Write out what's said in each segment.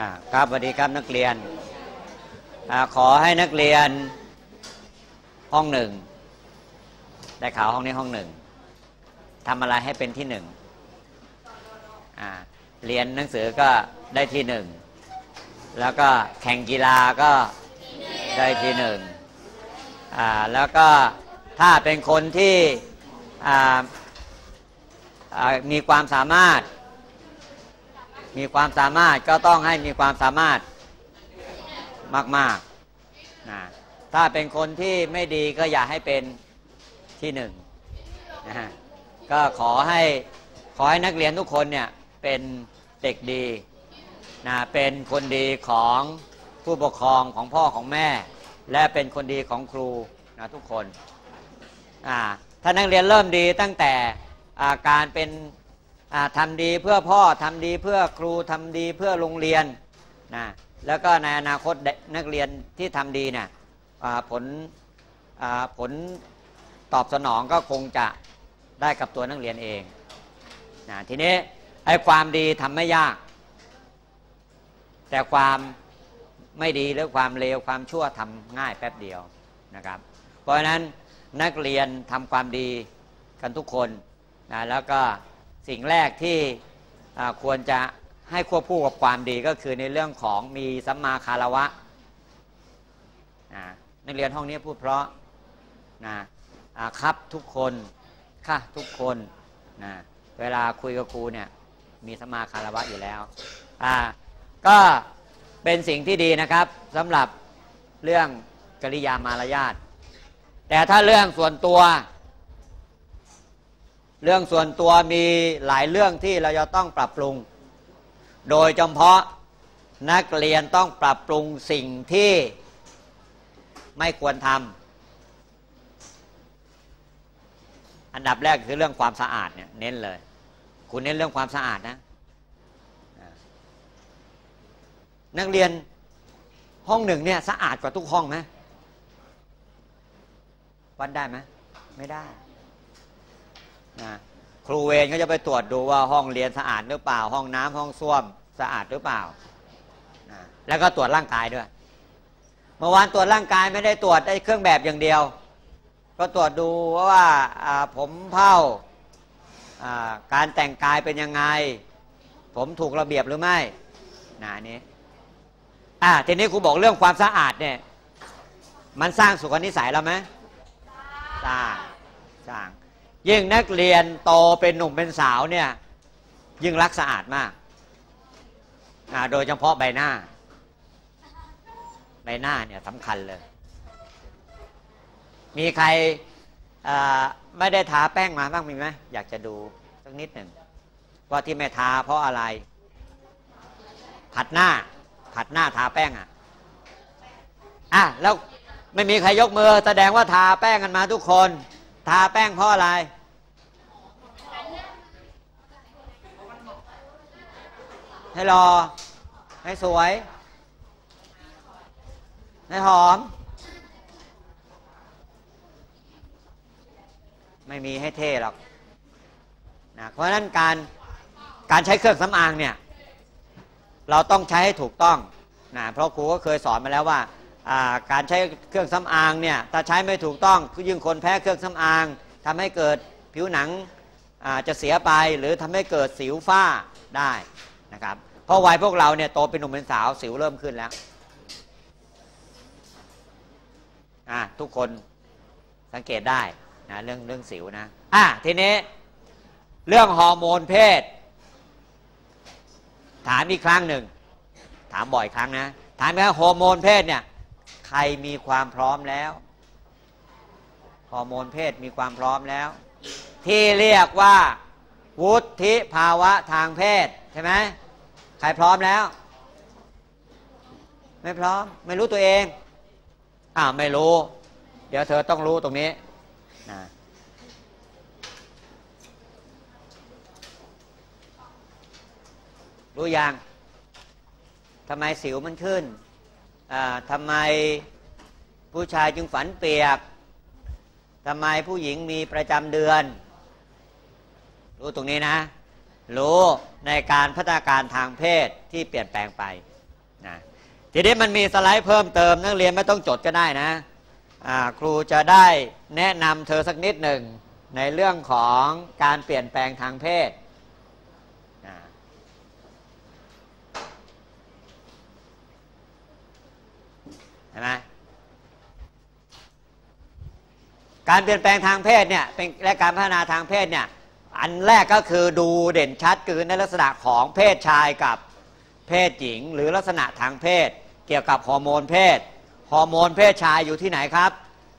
ครับสวัสดีครับนักเรียนขอให้นักเรียนห้องหนึ่งได้ข่าวห้องนี้ห้องหนึ่งทำอะไรให้เป็นที่หนึ่งเรียนหนังสือก็ได้ที่หนึ่งแล้วก็แข่งกีฬาก็ได้ที่หนึ่งแล้วก็ถ้าเป็นคนที่มีความสามารถก็ต้องให้มีความสามารถมากๆถ้าเป็นคนที่ไม่ดีก็อย่าให้เป็นที่หนึ่งนะก็ขอให้นักเรียนทุกคนเนี่ยเป็นเด็กดีเป็นคนดีของผู้ปกครองของพ่อของแม่และเป็นคนดีของครูทุกคนถ้านักเรียนเริ่มดีตั้งแต่การเป็นทำดีเพื่อพ่อทำดีเพื่อครูทำดีเพื่อโรงเรียนแล้วก็ในอนาคตนักเรียนที่ทำดีเนี่ยผลตอบสนองก็คงจะได้กับตัวนักเรียนเองทีนี้ไอ้ความดีทำไม่ยากแต่ความไม่ดีหรือความเลวความชั่วทำง่ายแป๊บเดียวนะครับเพราะฉะนั้นนักเรียนทำความดีกันทุกคนแล้วก็สิ่งแรกที่ควรจะให้ควบคู่กับความดีก็คือในเรื่องของมีสัมมาคารวะนักเรียนห้องนี้พูดเพราะครับทุกคนค่ะทุกคนเวลาคุยกับครูเนี่ยมีสัมมาคารวะอยู่แล้วก็เป็นสิ่งที่ดีนะครับสำหรับเรื่องกริยามารยาทแต่ถ้าเรื่องส่วนตัวมีหลายเรื่องที่เราจะต้องปรับปรุงโดยเฉพาะนักเรียนต้องปรับปรุงสิ่งที่ไม่ควรทำอันดับแรกคือเรื่องความสะอาดเนี่ยเน้นเลยคุณเน้นเรื่องความสะอาดนะนักเรียนห้องหนึ่งเนี่ยสะอาดกว่าทุกห้องไหมวัดได้ไหมไม่ได้ครูเวรก็จะไปตรวจดูว่าห้องเรียนสะอาดหรือเปล่าห้องน้ำห้องส้วมสะอาดหรือเปล่าแล้วก็ตรวจร่างกายด้วยเมื่อวานตรวจร่างกายไม่ได้ตรวจได้เครื่องแบบอย่างเดียวก็ตรวจดูว่าผมเผ้าการแต่งกายเป็นยังไงผมถูกระเบียบหรือไม่นี้ทีนี้ครูบอกเรื่องความสะอาดเนี่ยมันสร้างสุขนิสัยเราไหมสร้างยิ่งนักเรียนโตเป็นหนุ่มเป็นสาวเนี่ยยิ่งรักสะอาดมากโดยเฉพาะใบหน้าเนี่ยสำคัญเลยมีใครไม่ได้ทาแป้งมาบ้างมีไหมอยากจะดูสักนิดหนึ่งว่าที่ไม่ทาเพราะอะไรผัดหน้าทาแป้งแล้วไม่มีใครยกมือแสดงว่าทาแป้งกันมาทุกคนทาแป้งเพราะอะไรให้หล่อให้สวยให้หอมไม่มีให้เท่หรอกเพราะฉะนั้นการใช้เครื่องสำอางเนี่ยเราต้องใช้ให้ถูกต้องเพราะครูก็เคยสอนมาแล้วว่าการใช้เครื่องสำอางเนี่ยถ้าใช้ไม่ถูกต้องยิ่งคนแพ้เครื่องสำอางทำให้เกิดผิวหนังจะเสียไปหรือทำให้เกิดสิวฝ้าได้นะครับเพราะวัยพวกเราเนี่ยโตเป็นหนุ่มเป็นสาวสิวเริ่มขึ้นแล้วทุกคนสังเกตได้เรื่องสิวนะทีนี้เรื่องฮอร์โมนเพศถามอีกครั้งหนึ่งถามบ่อยครั้งนะถามว่าฮอร์โมนเพศเนี่ยใครมีความพร้อมแล้วฮอร์โมนเพศมีความพร้อมแล้วที่เรียกว่าวุฒิภาวะทางเพศใช่ไหมใครพร้อมแล้วไม่พร้อมไม่รู้ตัวเองไม่รู้เดี๋ยวเธอต้องรู้ตรงนี้รู้ยังทำไมสิวมันขึ้นทำไมผู้ชายจึงฝันเปียกทำไมผู้หญิงมีประจำเดือนรู้ตรงนี้นะรู้ในการพัฒนาการทางเพศที่เปลี่ยนแปลงไปทีนี้มันมีสไลด์เพิ่มเติมนักเรียนไม่ต้องจดก็ได้นะครูจะได้แนะนำเธอสักนิดหนึ่งในเรื่องของการเปลี่ยนแปลงทางเพศเห็นไหมการเปลี่ยนแปลงทางเพศเนี่ยเป็นและการพัฒนาทางเพศเนี่ยอันแรกก็คือดูเด่นชัดคือในลักษณะของเพศชายกับเพศหญิงหรือลักษณะทางเพศเกี่ยวกับฮอร์โมนเพศฮอร์โมนเพศชายอยู่ที่ไหนครับ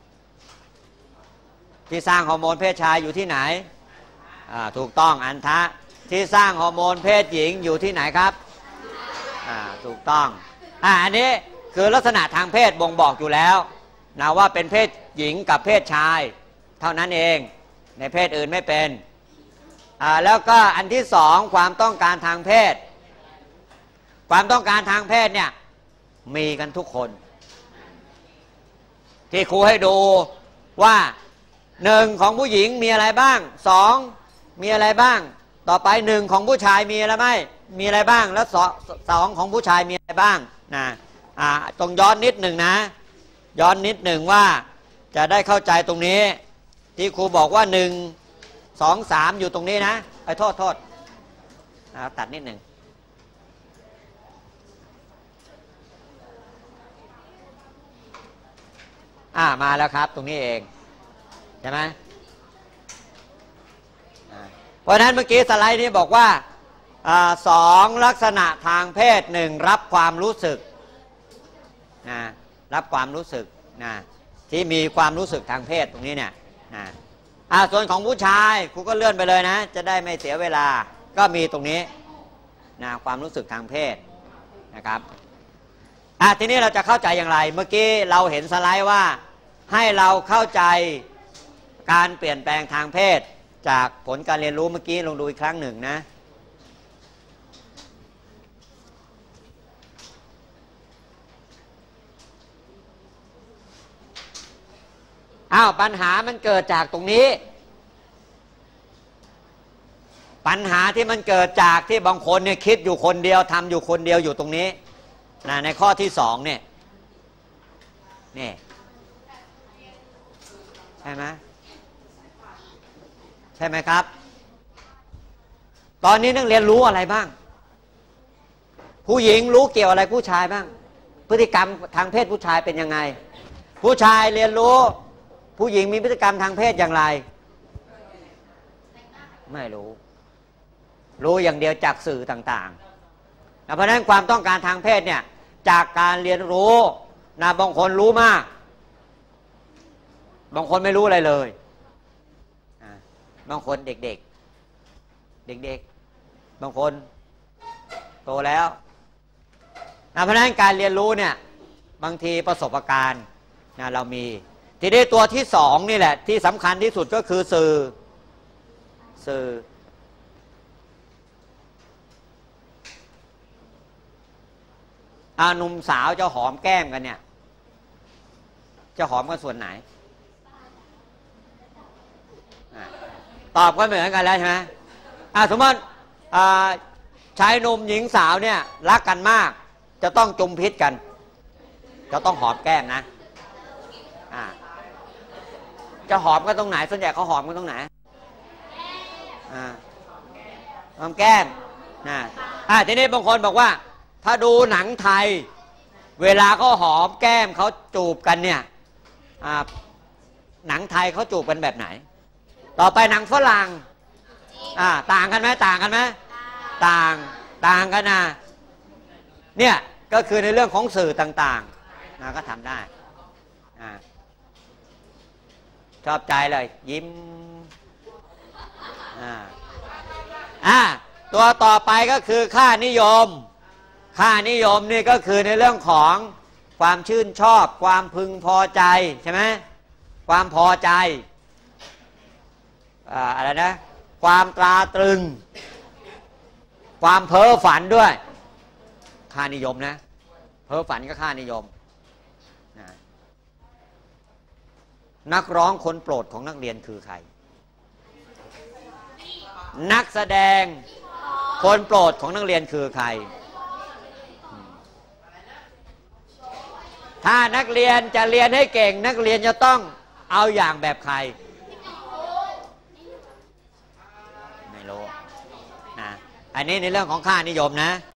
ที่สร้างฮอร์โมนเพศชายอยู่ที่ไหนถูกต้องอันทะที่สร้างฮอร์โมนเพศหญิงอยู่ที่ไหนครับถูกต้องอันนี้คือลักษณะทางเพศบ่งบอกอยู่แล้วนะว่าเป็นเพศหญิงกับเพศชายเท่านั้นเองในเพศอื่นไม่เป็นแล้วก็อันที่สองความต้องการทางเพศความต้องการทางเพศเนี่ยมีกันทุกคนที่ครูให้ดูว่าหนึ่งของผู้หญิงมีอะไรบ้างสองมีอะไรบ้างต่อไปหนึ่งของผู้ชายมีอะไรไม่มีอะไรบ้างแล้วสองของผู้ชายมีอะไรบ้างนะต้องย้อนนิดหนึ่งนะย้อนนิดหนึ่งว่าจะได้เข้าใจตรงนี้ที่ครูบอกว่า1 2 3อยู่ตรงนี้นะโทษตัดนิดหนึ่งมาแล้วครับตรงนี้เองใช่ไหมเพราะฉะนั้นเมื่อกี้สไลด์นี้บอกว่าสองลักษณะทางเพศหนึ่งรับความรู้สึกนะรับความรู้สึกนะที่มีความรู้สึกทางเพศตรงนี้เนี่ยนะส่วนของผู้ชายครูก็เลื่อนไปเลยนะจะได้ไม่เสียเวลาก็มีตรงนี้นะความรู้สึกทางเพศนะครับทีนี้เราจะเข้าใจอย่างไรเมื่อกี้เราเห็นสไลด์ว่าให้เราเข้าใจการเปลี่ยนแปลงทางเพศจากผลการเรียนรู้เมื่อกี้ลองดูอีกครั้งหนึ่งนะปัญหามันเกิดจากตรงนี้ปัญหาที่มันเกิดจากที่บางคนเนี่ยคิดอยู่คนเดียวทำอยู่คนเดียวอยู่ตรงนี้นะในข้อที่สองเนี่ยนี่ใช่ไหมใช่ไหมครับตอนนี้นักเรียนรู้อะไรบ้างผู้หญิงรู้เกี่ยวอะไรผู้ชายบ้างพฤติกรรมทางเพศผู้ชายเป็นยังไงผู้ชายเรียนรู้ผู้หญิงมีพฤติกรรมทางเพศอย่างไรไม่รู้อย่างเดียวจากสื่อต่างๆเพราะฉะนั้นความต้องการทางเพศเนี่ยจากการเรียนรู้นะบางคนรู้มากบางคนไม่รู้อะไรเลยบางคนเด็กบางคนโตแล้วเพราะฉะนั้นการเรียนรู้เนี่ยบางทีประสบการณ์นะเรามีทีนี้ตัวที่สองนี่แหละที่สำคัญที่สุดก็คือสื่อหนุ่มสาวจะหอมแก้มกันเนี่ยจะหอมกันส่วนไหนตอบก็เหมือนกันแล้วใช่ไหมสมมติชายหนุ่มหญิงสาวเนี่ยรักกันมากจะต้องจุมพิษกันจะต้องหอมแก้มนะจะหอมกันตรงไหนส่วนใหญ่เขาหอมกันตรงไหนหอมแก้มทีนี้บางคนบอกว่าถ้าดูหนังไทยเวลาเขาหอมแก้มเขาจูบกันเนี่ยหนังไทยเขาจูบกันแบบไหนต่อไปหนังฝรั่งต่างกันไหมต่างกันนะเนี่ยก็คือในเรื่องของสื่อต่างๆก็ทำได้ชอบใจเลยยิ้มตัวต่อไปก็คือค่านิยมนี่ก็คือในเรื่องของความชื่นชอบความพึงพอใจใช่ไหมความพอใจอะไรนะความตราตรึงความเพ้อฝันด้วยค่านิยมนะเพ้อฝันก็ค่านิยมนักร้องคนโปรดของนักเรียนคือใครนักแสดงคนโปรดของนักเรียนคือใครถ้านักเรียนจะเรียนให้เก่งนักเรียนจะต้องเอาอย่างแบบใครไม่รู้นะอันนี้ในเรื่องของค่านิยมนะ